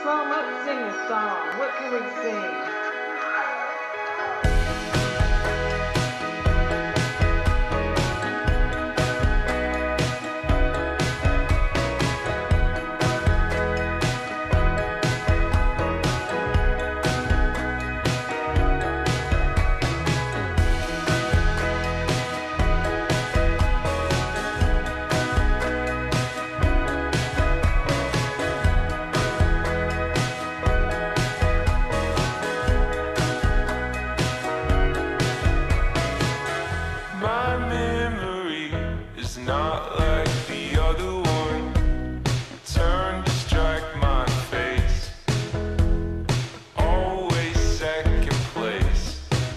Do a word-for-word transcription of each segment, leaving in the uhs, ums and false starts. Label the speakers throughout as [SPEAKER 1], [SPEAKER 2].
[SPEAKER 1] song? Let's sing a song. What can we sing?
[SPEAKER 2] Not like the other one. Turn to strike my face. Always second place.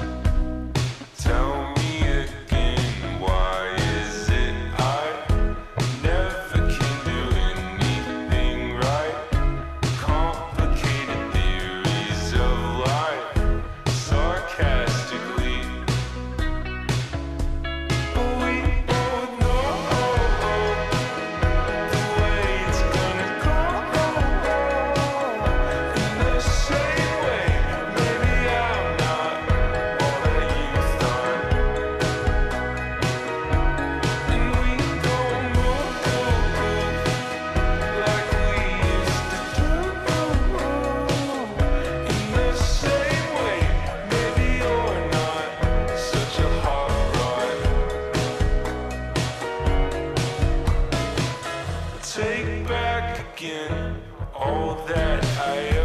[SPEAKER 2] Tell me again, why is it I never can do anything right? Complicated theories of life, sarcastically. Take back again all that I